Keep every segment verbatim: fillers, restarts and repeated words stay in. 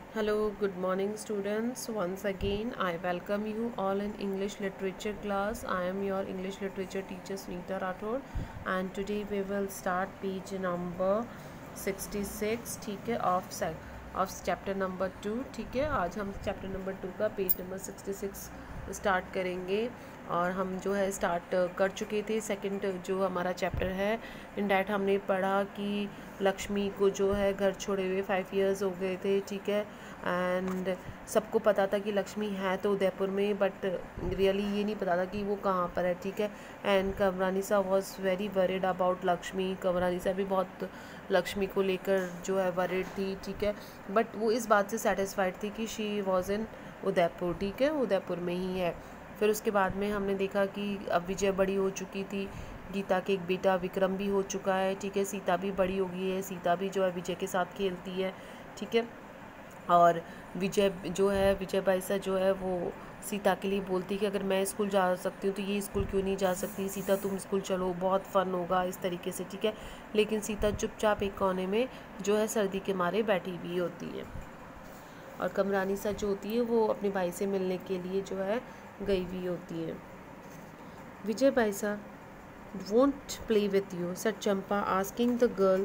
Hello, good morning, students. Once again, I welcome you all in English literature class. I am your English literature teacher Sunita Rathod, and today we will start page number sixty-six. ठीक है, of sec of chapter number two. ठीक है, आज हम chapter number two का page number sixty-six start करेंगे और हम जो है स्टार्ट कर चुके थे। सेकंड जो हमारा चैप्टर है इन डैट हमने पढ़ा कि लक्ष्मी को जो है घर छोड़े हुए फाइव इयर्स हो गए थे। ठीक है, एंड सबको पता था कि लक्ष्मी है तो उदयपुर में, बट रियली ये नहीं पता था कि वो कहाँ पर है। ठीक है, and Kanwaranisa was very worried about Lakshmi. Kanwaranisa भी बहुत लक्ष्मी को लेकर जो है वरिड थी। ठीक है, बट वो इस बात से सेटिस्फाइड थी कि शी वॉज इन उदयपुर। ठीक है, उदयपुर में ही है। फिर उसके बाद में हमने देखा कि अब विजय बड़ी हो चुकी थी, गीता के एक बेटा विक्रम भी हो चुका है। ठीक है, सीता भी बड़ी हो गई है, सीता भी जो है विजय के साथ खेलती है। ठीक है, और विजय जो है विजय बाईसा जो है वो सीता के लिए बोलती है कि अगर मैं स्कूल जा सकती हूँ तो ये स्कूल क्यों नहीं जा सकती, सीता तुम स्कूल चलो, बहुत फ़न होगा, इस तरीके से। ठीक है, लेकिन सीता चुपचाप एक कोने में जो है सर्दी के मारे बैठी हुई होती है, और कमरानिसा जो होती है वो अपने भाई से मिलने के लिए जो है गई हुई होती है। विजय बाईसा won't play with you, said Champa, asking the girl,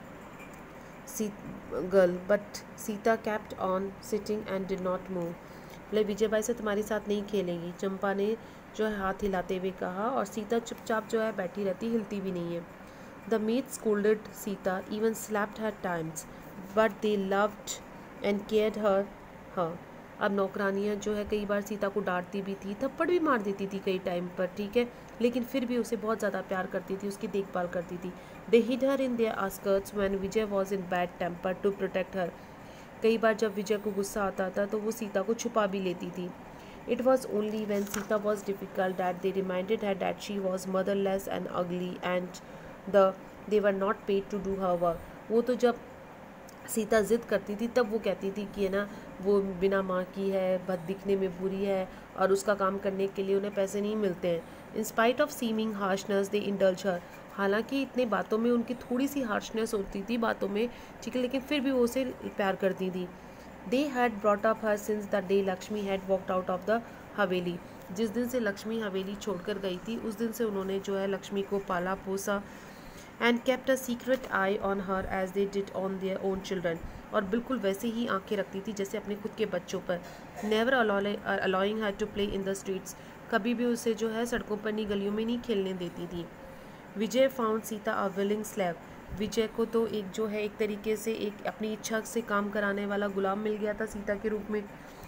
girl, but Sita kept on sitting and did not move. बोले विजय बाई से तुम्हारे साथ नहीं खेलेंगी, चंपा ने जो है हाथ हिलाते हुए कहा, और सीता चुपचाप जो है बैठी रहती, हिलती भी नहीं है। The maid scolded Sita, even slapped her times, but they loved and cared her her. अब नौकरानियाँ जो है कई बार सीता को डांटती भी थी, थप्पड़ भी मार देती थी कई टाइम पर। ठीक है, लेकिन फिर भी उसे बहुत ज़्यादा प्यार करती थी, उसकी देखभाल करती थी। They hid her in their skirts when Vijay was in bad temper to protect her. कई बार जब विजय को गुस्सा आता था तो वो सीता को छुपा भी लेती थी। It was only when Sita was difficult that they reminded her that she was motherless and ugly and the they were not paid to do her work. वो तो जब सीता ज़िद करती थी तब वो कहती थी कि है ना वो बिना माँ की है, बद दिखने में बुरी है, और उसका काम करने के लिए उन्हें पैसे नहीं मिलते हैं। In spite of seeming harshness they indulge her. हालांकि इतने बातों में उनकी थोड़ी सी हार्शनेस होती थी बातों में, ठीक है, लेकिन फिर भी वो उसे प्यार करती थी। They had brought up her since the day Lakshmi had walked out of the haveli. जिस दिन से लक्ष्मी हवेली छोड़कर गई थी उस दिन से उन्होंने जो है लक्ष्मी को पाला पोसा, and kept a secret eye on her as they did on their own children. और बिल्कुल वैसे ही आंखें रखती थी जैसे अपने खुद के बच्चों पर। Never allowing her to play in the streets. कभी भी उसे जो है सड़कों पर नहीं, गलियों में नहीं खेलने देती थी। Vijay found Sita a willing slave. Vijay को तो एक जो है एक तरीके से एक अपनी इच्छा से काम कराने वाला गुलाम मिल गया था सीता के रूप में।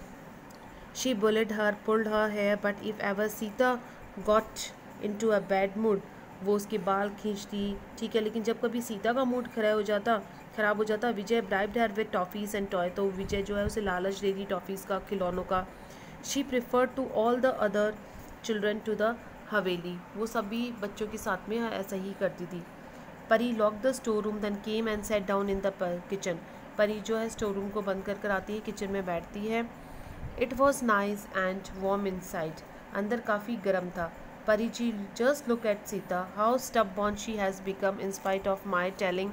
She bullied her, pulled her hair, but if ever Sita got into a bad mood, वो उसके बाल खींचती। ठीक है, लेकिन जब कभी सीता का मूड खराब हो जाता खराब हो जाता Vijay bribed her with toffees and toy. तो विजय जो है उसे लालच दे दी टॉफ़ीज़ का, खिलौनों का। She prefer to all the other children to the haveli. वो सभी बच्चों के साथ में ऐसा ही करती थी। Pari lock the store room then came and sat down in the kitchen. Pari जो है स्टोर रूम को बंद कर कर आती है, किचन में बैठती है। It was nice and warm inside. अंदर काफ़ी गर्म था। परी जी, just look at Sita, how stubborn she has become in spite of my telling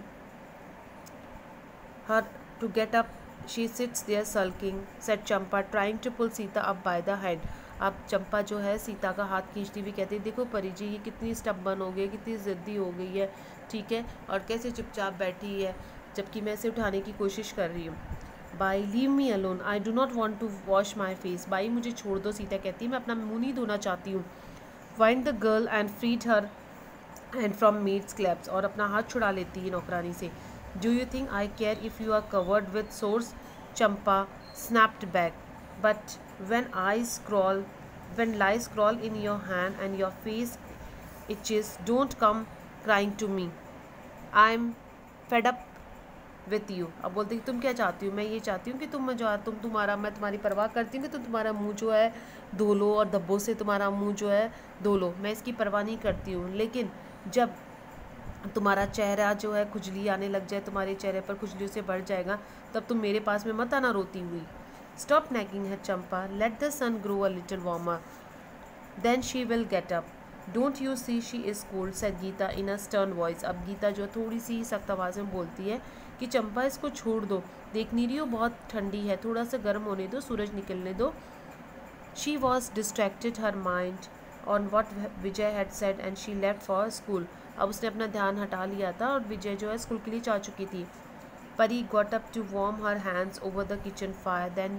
her to get up. She sits there sulking, said Champa, trying to pull Sita up by the hand. अब चंपा जो है सीता का हाथ खींचती हुई कहती है, देखो परी जी ये कितनी स्टबर्न हो गई, कितनी ज़िद्दी हो गई है। ठीक है, और कैसे चुपचाप बैठी है जबकि मैं इसे उठाने की कोशिश कर रही हूँ। Bai leave me alone, I do not want to wash my face. Bai मुझे छोड़ दो, सीता कहती है, मैं अपना मुँह नहीं धोना चाहती हूँ। Wind the girl and freed her and from maid's claps, और अपना हाथ छुड़ा लेती है नौकरानी से। Do you think I care if you are covered with sores? Champa snapped back. But when eyes scroll, when lies crawl in your hand and your face itches, don't come crying to me. I'm fed up with you. अब बोलते कि तुम क्या चाहती हो, मैं ये चाहती हूँ कि तुम जो तुम तुम्हारा मैं तुम्हारी परवाह करती हूँ कि तुम तुम्हारा मुंह जो है धो लो और धब्बों से तुम्हारा मुंह जो है धो लो, मैं इसकी परवाह नहीं करती हूँ। लेकिन जब तुम्हारा चेहरा जो है खुजली आने लग जाए, तुम्हारे चेहरे पर खुजली से बढ़ जाएगा, तब तुम मेरे पास में मत आना रोती हुई। Stop nagging her Champa, let the sun grow a little warmer, then she will get up. Don't you see she is cold, said Gita in a stern voice. अब गीता जो थोड़ी सी सख्त आवाज़ में बोलती है कि चंपा इसको छोड़ दो, देख नहीं रही हो बहुत ठंडी है, थोड़ा सा गर्म होने दो, सूरज निकलने दो। She was distracted her mind on what Vijay had said and she left for school. अब उसने अपना ध्यान हटा लिया था और विजय जो है स्कूल के लिए जा चुकी थी। Pari got up to warm her hands over the kitchen fire, then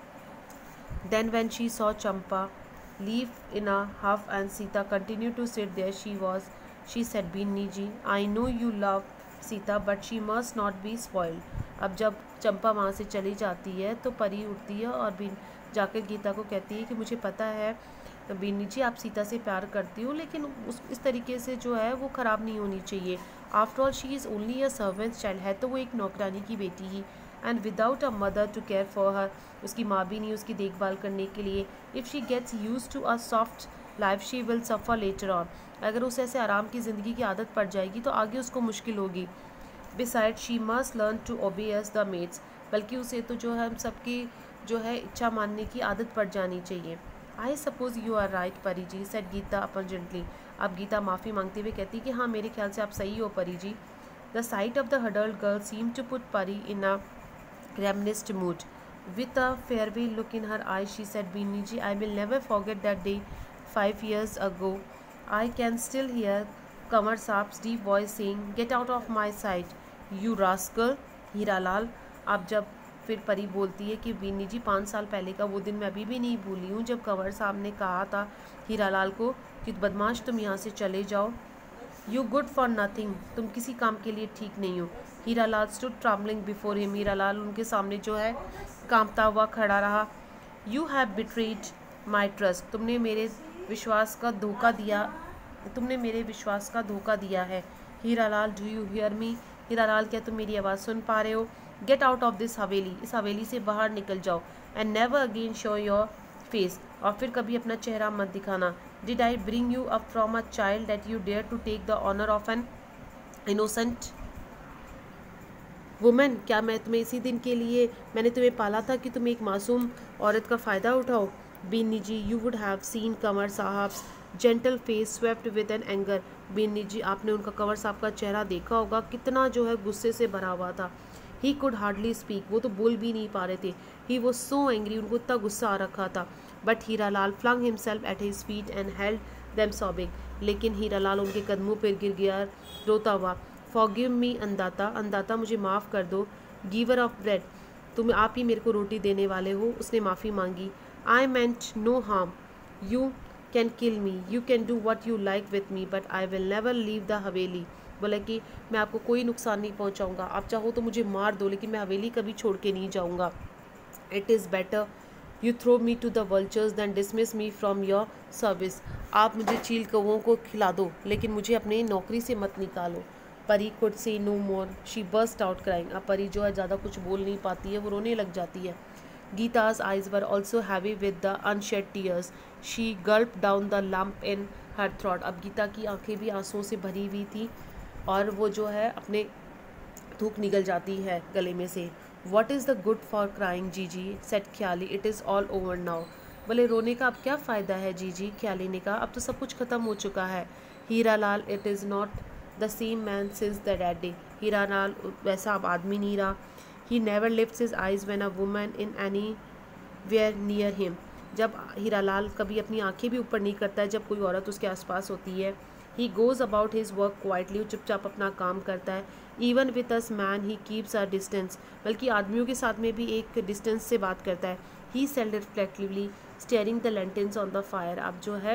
then when she saw Champa leave in a huff and Sita continued to sit there, she was she said, Beeni ji, I know you love Sita but she must not be spoiled। अब जब चंपा वहाँ से चली जाती है तो परी उठती है और बीन जाकर गीता को कहती है कि मुझे पता है बीनी जी आप सीता से प्यार करती हो, लेकिन उस इस तरीके से जो है वो ख़राब नहीं होनी चाहिए। After all she is only a servant child, है तो वो एक नौकरानी की बेटी ही, and without a mother to care for her, उसकी माँ भी नहीं उसकी देखभाल करने के लिए। If she gets used to a soft life she will suffer later on, अगर उसे ऐसे आराम की ज़िंदगी की आदत पड़ जाएगी तो आगे उसको मुश्किल होगी। Beside she must learn to obeys the mates, बल्कि उसे तो जो है हम सबकी जो है इच्छा मानने की आदत पड़ जानी चाहिए। I suppose you are right Pari ji, said Gita अपॉर्चुनेटली। अब गीता माफ़ी मांगते हुए कहती कि हाँ मेरे ख्याल से आप सही हो Pari ji. The sight of the huddled girl seem to put Pari in a reminisced mood. With a farewell look in her eyes, she said, Beanie ji, I will never forget that day five years ago. I can still hear Kamar Saab's deep voice saying, Get out of my sight, you rascal, Hiralal. अब जब फिर परी बोलती है कि बीनी जी पाँच साल पहले का वो दिन मैं अभी भी नहीं भूली हूँ जब कंवर साहब ने कहा था हीरालाल को कि बदमाश तुम यहाँ से चले जाओ, यू गुड फॉर नथिंग, तुम किसी काम के लिए ठीक नहीं हो। Hiralal stood trembling before him, Hiralal उनके सामने जो है कांपता हुआ खड़ा रहा। You have betrayed my trust, तुमने मेरे विश्वास का धोखा दिया, तुमने मेरे विश्वास का धोखा दिया है। Hiralal do you hear me, Hiralal क्या तुम मेरी आवाज़ सुन पा रहे हो। गेट आउट ऑफ दिस हवेली, इस हवेली से बाहर निकल जाओ, and never again show your face, और फिर कभी अपना चेहरा मत दिखाना। Did I bring you up from a child that you dare to take the honour of an innocent woman, क्या मैं तुम्हें इसी दिन के लिए मैंने तुम्हें पाला था कि तुम एक मासूम औरत का फ़ायदा उठाओ। Beeni ji, you would have seen Kanwar Sahib's gentle face swept with an anger, Beeni ji आपने उनका कंवर साहब का चेहरा देखा होगा कितना जो है गुस्से से भरा हुआ था। ही कुड हार्डली स्पीक, वो तो बोल भी नहीं पा रहे थे। ही वॉज सो एंग्री, उनको इतना गुस्सा आ रखा था। But Hiralal flung himself at his feet and held them sobbing, लेकिन हीरालाल उनके कदमों पर गिर गया रोता हुआ। फॉरगिव मी अंदाता, अंदाता मुझे माफ़ कर दो। गिवर ऑफ ब्रेड, तुम आप ही मेरे को रोटी देने वाले हो, उसने माफ़ी मांगी। I meant no harm, you can kill me, you can do what you like with me, but I will never leave the haveli, बोला कि मैं आपको कोई नुकसान नहीं पहुंचाऊंगा, आप चाहो तो मुझे मार दो लेकिन मैं हवेली कभी छोड़ के नहीं जाऊंगा। It is better you throw me to the vultures than dismiss me from your service, आप मुझे चील कौवों को खिला दो लेकिन मुझे अपनी नौकरी से मत निकालो। Pari could say no more, she burst out crying, अब परी जो है ज़्यादा कुछ बोल नहीं पाती है, वो रोने लग जाती है। गीता's eyes were also heavy with the unshed tears. She gulped down the lump in her throat. अब गीता की आंखें भी आंसुओं से भरी हुई थी और वो जो है अपने थूक निकल जाती है गले में से। What is the good for crying, जीजी, said Khyali, it is all over now. बोले रोने का अब क्या फ़ायदा है जीजी, ख्याली ने कहा, अब तो सब कुछ ख़त्म हो चुका है। Hiralal, it is not the same man since the that day. Hiralal वैसा अब आदमी नहीं रहा। He never lifts his eyes when a woman in anywhere near him. जब हीरालाल कभी अपनी आंखें भी ऊपर नहीं करता है जब कोई औरत उसके आसपास होती है। He goes about his work quietly, चुपचाप अपना काम करता है। Even with us man he keeps a distance, बल्कि आदमियों के साथ में भी एक डिस्टेंस से बात करता है। He said reflectively, staring the lanterns on the fire. अब जो है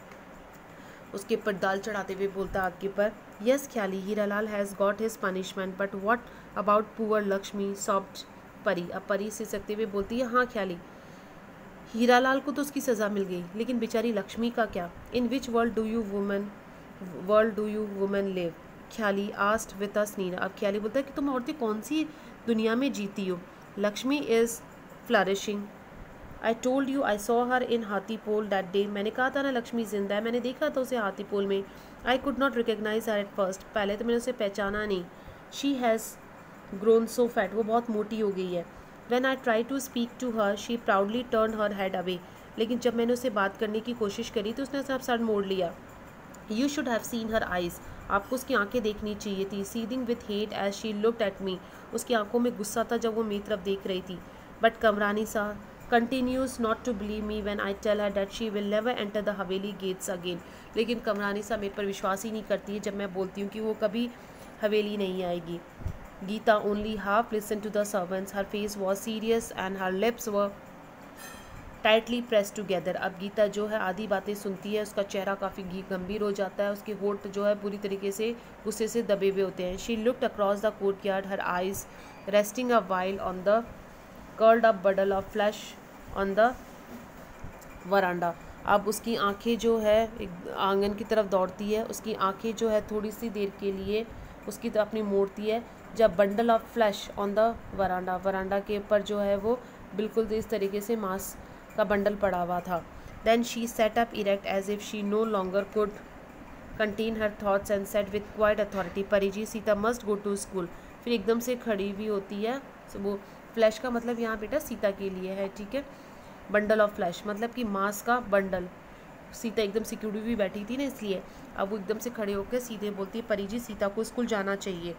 उसके ऊपर दाल चढ़ाते हुए बोलता आग के पर, yes Khyali, Hiralal has got his punishment, but what about poor Lakshmi, soft Pari. अब परी से सकते हुए बोलती है, हाँ ख्याली, हीरालाल को तो उसकी सज़ा मिल गई लेकिन बेचारी लक्ष्मी का क्या। In which world do you women world do you women live, Khyali asked with a sneer. अब ख्याली बोलता है कि तुम औरतें कौन सी दुनिया में जीती हो। Lakshmi is flourishing, I told you I saw her in Hathipol that day, मैंने कहा था ना लक्ष्मी जिंदा है, मैंने देखा था उसे हाथीपोल में। I could not recognise her at first, पहले तो मैंने उसे पहचाना नहीं। She has grown so fat, वो बहुत मोटी हो गई है। When I try to speak to her she proudly turn her head away, लेकिन जब मैंने उसे बात करने की कोशिश करी तो उसने अपना सर मोड़ लिया। You should have seen her eyes, आपको उसकी आंखें देखनी चाहिए थी। Seething with hate as she looked at me, उसकी आंखों में गुस्सा था जब वो मेरी तरफ देख रही थी। बट कमरानी सा continues not to believe me when I tell her that she will never enter the Haveli gates again। लेकिन कमरानी सा मेरे पर विश्वास ही नहीं करती है जब मैं बोलती हूँ कि वो कभी हवेली नहीं आएगी। Gita only half listened to the servants, her face was serious and her lips were tightly pressed together। अब गीता जो है आधी बातें सुनती है, उसका चेहरा काफ़ी गंभीर हो जाता है, उसके होंठ जो है पूरी तरीके से गुस्से से दबे हुए होते हैं। She looked across the courtyard, her eyes resting a while on the curled up bundle of flesh on the veranda. अब उसकी आंखें जो है एक आंगन की तरफ दौड़ती है, उसकी आंखें जो है थोड़ी सी देर के लिए उसकी तरफ अपनी मोड़ती है जब bundle of flesh on the veranda, veranda के ऊपर जो है वो बिल्कुल इस तरीके से मांस का बंडल पड़ा हुआ था। Then she sat up erect as if she no longer could contain her thoughts and said with quite authority, परिजी Sita must go to school. फिर एकदम से खड़ी हुई होती है, वो फ्लैश का मतलब यहाँ बेटा सीता के लिए है, ठीक है। बंडल ऑफ फ्लैश मतलब कि मांस का बंडल, सीता एकदम सिक्योरिटी भी बैठी थी ना इसलिए। अब वो एकदम से खड़े होकर सीधे बोलती है, परी जी सीता को स्कूल जाना चाहिए।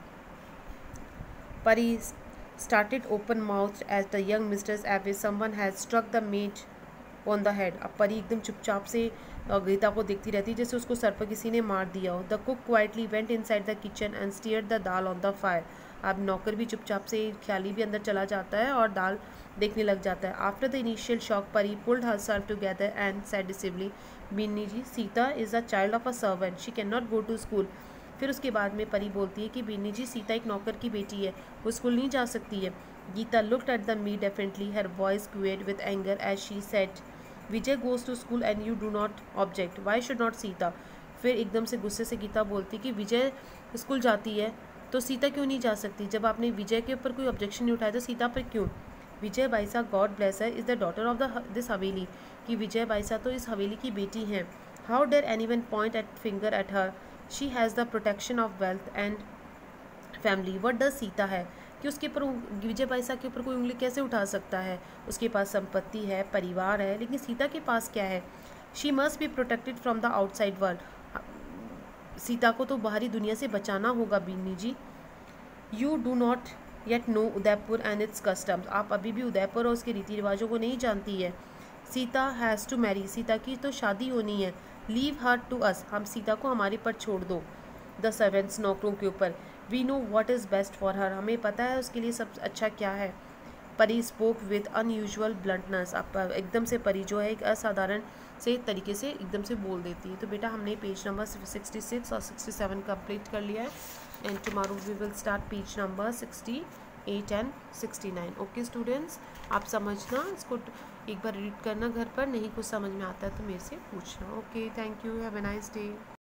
Pari started open mouth as the young mistress away someone has struck the maid on the head. अब परी एकदम चुपचाप से गीता को देखती रहती जैसे उसको सर पर किसी ने मार दिया हो। The cook quietly went inside the kitchen and stirred the dal on the fire. अब नौकर भी चुपचाप से ख्याली भी अंदर चला जाता है और दाल देखने लग जाता है। After the initial shock Pari pulled herself together and said decisively, Beeni ji Sita is a child of a servant, she can not go to school. फिर उसके बाद में परी बोलती है कि बीनी जी सीता एक नौकर की बेटी है, वो स्कूल नहीं जा सकती है। Gita looked at the me definitely, her voice quivered with anger as she said, Vijay goes to school and you do not object, why should not Sita. फिर एकदम से गुस्से से गीता बोलती कि विजय स्कूल जाती है तो सीता क्यों नहीं जा सकती। जब आपने विजय के ऊपर कोई ऑब्जेक्शन नहीं उठाया तो सीता पर क्यों। Vijay Baisa God bless her is the daughter of the this haveli, कि विजय बाईसा तो इस हवेली की बेटी हैं। How dare anyone point at finger at her, she has the protection of wealth and family. What does Sita have कि उसके ऊपर विजय बाईसा के ऊपर कोई उंगली कैसे उठा सकता है। उसके पास संपत्ति है, परिवार है, लेकिन सीता के पास क्या है। She must be protected from the outside world, Sita को तो बाहरी दुनिया से बचाना होगा Beeni ji. You do not yet know Udaipur and its customs, आप अभी भी उदयपुर और उसके रीति रिवाजों को नहीं जानती है। Sita has to marry, Sita की तो शादी होनी है। लीव हर टू अस, हम सीता को हमारे पर छोड़ दो। द सर्वेंट्स, नौकरों के ऊपर। We know what is best for her, हमें पता है उसके लिए सब अच्छा क्या है। परी स्पोक विद अनयूजुअल ब्लंटनेस, आप एकदम से परी जो है एक असाधारण से तरीके से एकदम से बोल देती है। तो बेटा हमने पेज नंबर सिक्सटी सिक्स और सिक्सटी सेवन कंप्लीट कर लिया है and tomorrow we will start page number sixty eight and sixty nine. Okay students, आप समझना, इसको एक बार रीड करना घर पर, नहीं कुछ समझ में आता है तो मेरे से पूछना। Okay, thank you, have a nice day.